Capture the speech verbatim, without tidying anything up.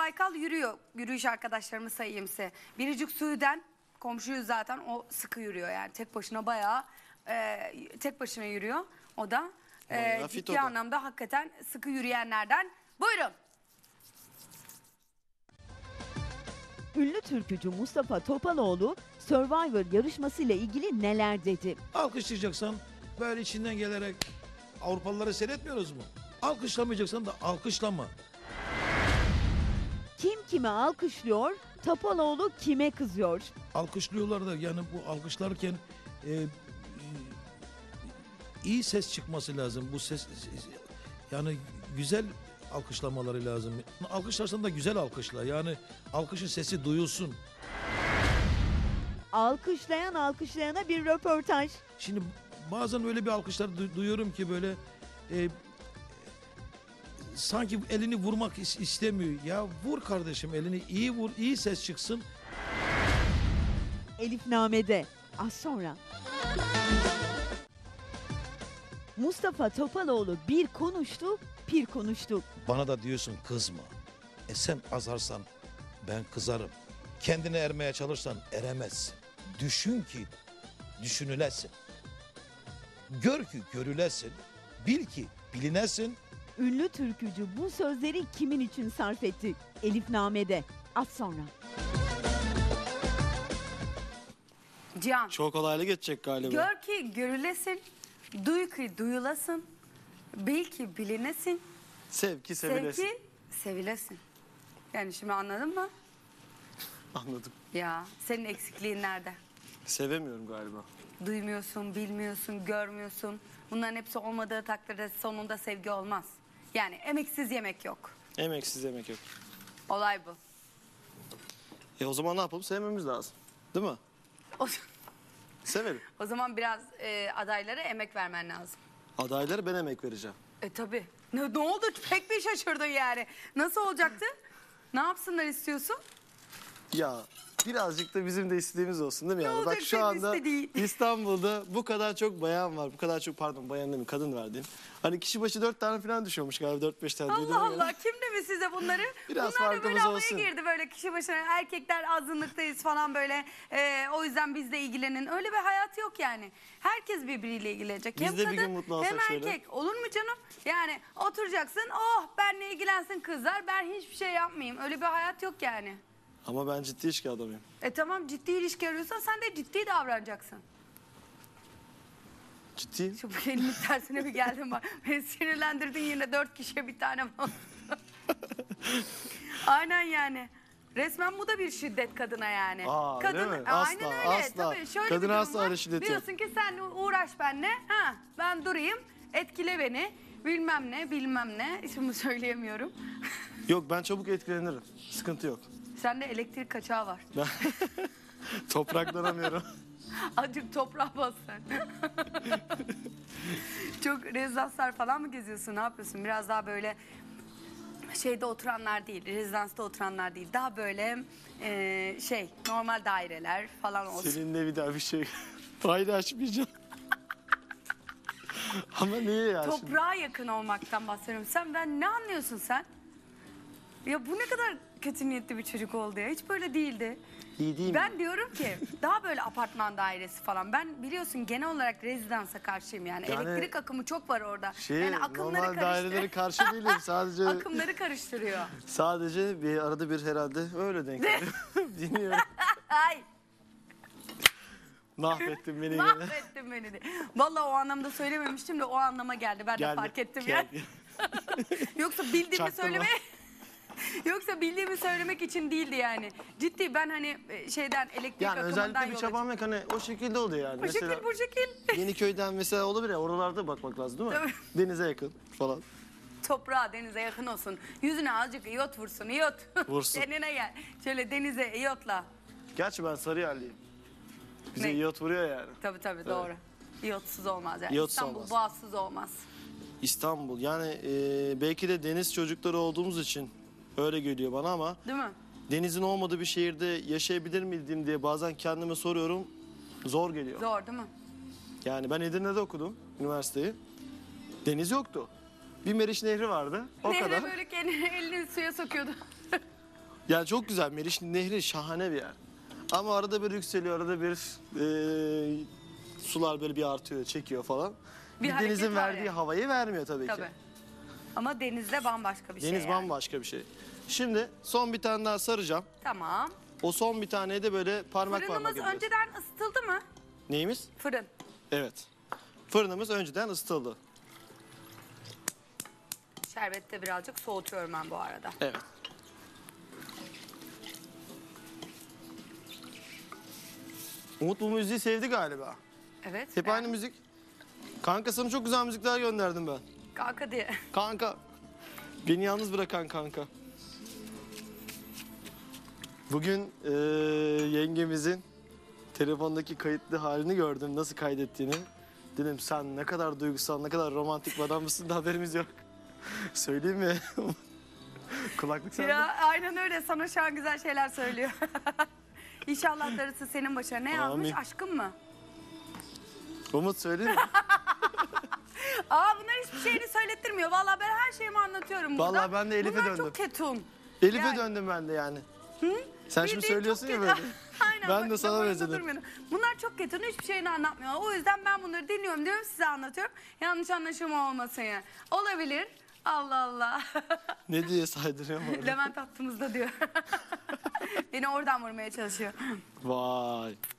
Baykal yürüyor. Yürüyüş arkadaşlarımı sayayım size. Biricik Su'den komşuyuz zaten, o sıkı yürüyor yani. Tek başına bayağı e, tek başına yürüyor. O da e, ciddi anlamda hakikaten sıkı yürüyenlerden. Buyurun. Ünlü türkücü Mustafa Topaloğlu Survivor yarışmasıyla ilgili neler dedi? Alkışlayacaksan böyle içinden gelerek Avrupalıları seyretmiyoruz mu? Alkışlamayacaksan da alkışlama. Kim kime alkışlıyor, Topaloğlu kime kızıyor? Alkışlıyorlar da yani bu alkışlarken e, e, iyi ses çıkması lazım. Bu ses yani güzel alkışlamaları lazım. Alkışlarsan da güzel alkışla. Yani alkışın sesi duyulsun. Alkışlayan alkışlayana bir röportaj. Şimdi bazen öyle bir alkışlar du- duyuyorum ki böyle e, sanki elini vurmak is- istemiyor. Ya vur kardeşim, elini iyi vur, iyi ses çıksın. Elifname'de az sonra. Mustafa Topaloğlu bir konuştu, bir konuştu. Bana da diyorsun kızma. E sen azarsan ben kızarım. Kendine ermeye çalışsan eremezsin. Düşün ki düşünülesin. Gör ki görülesin. Bil ki bilinesin. Ünlü türkücü bu sözleri kimin için sarf etti? Elifname'de az sonra. Cihan. Çok kolaylı geçecek galiba. Gör ki görülesin, duy ki duyulasın, bil ki bilinesin, Sev ki sevilesin. sev ki sevilesin. Yani şimdi anladın mı? Anladım. Ya senin eksikliğin nerede? Sevemiyorum galiba. Duymuyorsun, bilmiyorsun, görmüyorsun. Bunların hepsi olmadığı takdirde sonunda sevgi olmaz. Yani emeksiz yemek yok. Emeksiz yemek yok. Olay bu. E o zaman ne yapalım? Sevmemiz lazım. Değil mi? O, Severim. o zaman biraz e, adaylara emek vermen lazım. Adaylara ben emek vereceğim. E tabii. Ne, ne oldu? Pek bir şaşırdın yani. Nasıl olacaktı? Ne yapsınlar istiyorsun? Ya birazcık da bizim de istediğimiz olsun değil mi? Ne Yani olacak bak şu senin anda istediğin? İstanbul'da bu kadar çok bayan var. Bu kadar çok pardon bayan değil mi? Kadın var diyeyim. Hani kişi başı dört tane falan düşüyormuş galiba. Dört beş tane. Allah duyduğuma göre. Allah, kim demiş size bunları? Biraz Bunlar da böyle farkımız havaya olsun. girdi, böyle kişi başına erkekler azınlıktayız falan böyle. Ee, o yüzden biz de ilgilenin. Öyle bir hayat yok yani. Herkes birbiriyle ilgilenecek. Biz hem de bir kadın gün mutlu olsak hem şöyle. erkek. Olur mu canım? Yani oturacaksın, oh benle ilgilensin kızlar, ben hiçbir şey yapmayayım. Öyle bir hayat yok yani. Ama ben ciddi ilişki adamıyım. E tamam, ciddi ilişki arıyorsan sen de ciddi davranacaksın. Ciddiyim. Şu elimin tersine bir geldim bak. Beni sinirlendirdin yine, dört kişiye bir tane var. Aynen yani. Resmen bu da bir şiddet kadına yani. Aa, Kadın, öyle mi? Aynen Asla, öyle. asla. Tabii şöyle Kadına bir durum asla var. öyle şiddet yok. Diyorsun ki sen uğraş benimle. Ha, ben durayım. Etkile beni. Bilmem ne, bilmem ne. Şimdi söyleyemiyorum. Yok ben çabuk etkilenirim. Sıkıntı yok. Sende elektrik kaçağı var. Ben topraklanamıyorum. Azıcık toprağa bas sen. Çok rezidanslar falan mı geziyorsun? Ne yapıyorsun? Biraz daha böyle şeyde oturanlar değil, rezidansta oturanlar değil. Daha böyle e, şey, normal daireler falan olsun. Seninle bir daha bir şey paylaşmayacağım. Ama niye ya şimdi? Toprağa yakın olmaktan bahsediyorum. Sen, ben ne anlıyorsun sen? Ya bu ne kadar kötü niyetli bir çocuk oldu ya. Hiç böyle değildi. İyi değil mi? Ben diyorum ki daha böyle apartman dairesi falan. Ben biliyorsun genel olarak rezidansa karşıyım yani. Yani- Elektrik akımı çok var orada. Şey, yani akımları normal karıştır- dairelere karşı değilim. Sadece Akımları karıştırıyor. sadece bir arada bir herhalde öyle denk geliyor. Bilmiyorum. Ay, Mahvettin beni yine. mahvettin beni de. Vallahi o anlamda söylememiştim de o anlama geldi. Ben de Geldi, fark ettim geldi. ya. Yoksa bildiğimi Çaktırma. söylemeye... Yoksa bildiğimi söylemek için değildi yani. Ciddi ben hani e, şeyden elektrik Yani akımından özellikle bir yola çabam yok hani o şekilde oluyor yani. Bu şekil bu şekil. Yeniköy'den mesela olabilir ya oralarda bakmak lazım değil mi? Tabii. Denize yakın falan. Toprağa, denize yakın olsun. Yüzüne azıcık iyot vursun, iyot. Vursun. Kendine gel. Şöyle denize iyotla. Gerçi ben Sarıyerliyim. Bize Ne? iyot vuruyor yani. Tabii tabii doğru. İyotsuz olmaz yani. İyotsuz İstanbul olmaz. boğazsız olmaz. İstanbul yani e, belki de deniz çocukları olduğumuz için öyle geliyor bana ama Değil mi? denizin olmadığı bir şehirde yaşayabilir miydim diye bazen kendime soruyorum. Zor geliyor. Zor değil mi? Yani ben Edirne'de okudum üniversiteyi. Deniz yoktu. Bir Meriç Nehri vardı. O Nehre kadar. böyle kendini elini suya sokuyordu. Yani çok güzel. Meriç Nehri şahane bir yer. Ama arada bir yükseliyor, arada bir e, sular böyle bir artıyor, çekiyor falan. Bir Bir, hareket denizin var verdiği yani. havayı vermiyor tabii, Tabii. ki. Ama denizde bambaşka bir şey Deniz yani. bambaşka bir şey. Şimdi son bir tane daha saracağım. Tamam. O son bir taneyi de böyle parmak parmak Fırınımız yapıyoruz. önceden ısıtıldı mı? Neyimiz? Fırın. Evet. Fırınımız önceden ısıtıldı. Şerbette birazcık soğutuyorum ben bu arada. Evet. Umut bu müziği sevdi galiba. Evet. Hep ben- aynı müzik. Kanka sana çok güzel müzikler gönderdim ben. Kanka diye. Kanka. Beni yalnız bırakan kanka. Bugün eee, yengemizin telefondaki kayıtlı halini gördüm. Nasıl kaydettiğini. Dedim sen ne kadar duygusal, ne kadar romantik bir adam mısın da haberimiz yok. Söyleyeyim mi? Kulaklık sende. Ya aynen öyle. Sana şu an güzel şeyler söylüyor. İnşallah darısı senin başına. Ne yazmış? Amin. Aşkım mı? Umut söyleyeyim mi? Aa bunlar hiçbir şeyini söylettirmiyor. Vallahi ben her şeyimi anlatıyorum burada. Vallahi ben de Elif'e Bunlar döndüm. çok ketum. Elif'e Yani- döndüm ben de yani. Sen şimdi Bildiğin söylüyorsun çok ya ketum. böyle. Aynen, Ben bak, de sana laflarında benzedim. durmuyorum. Bunlar çok ketum. Hiçbir şeyini anlatmıyorlar. O yüzden ben bunları dinliyorum diyorum size anlatıyorum. Yanlış anlaşılma olmasın ya. Olabilir. Allah Allah. Ne diye saydırıyorum orada. Levent attığımızda diyor. Beni oradan vurmaya çalışıyor. Vay.